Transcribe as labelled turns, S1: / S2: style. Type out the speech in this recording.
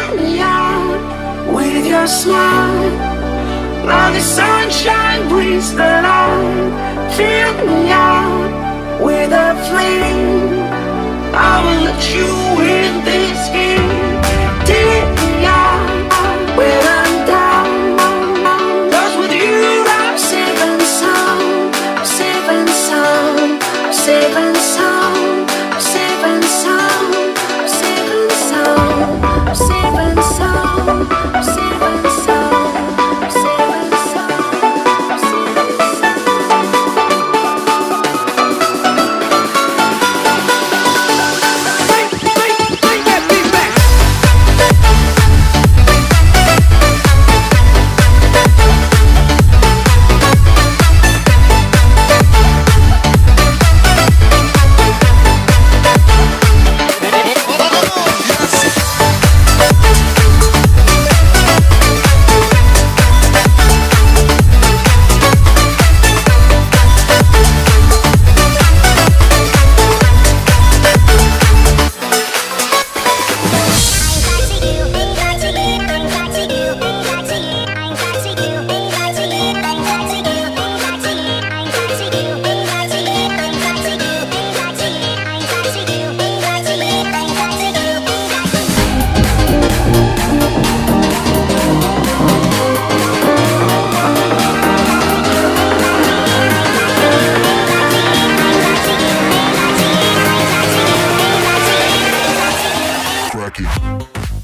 S1: me out with your smile. Now the sunshine brings the light. Fill me out with a flame. I will let you in this game. Take me out when I'm down. 'Cause with you I'm safe and sound. I'm safe and sound. I'm safe and sound. I'm safe and sound. I'm safe and sound. I'm safe and sound. I'm safe and sound. I'm safe and sound. I'm safe and
S2: Bring that beat back.
S3: Crack it.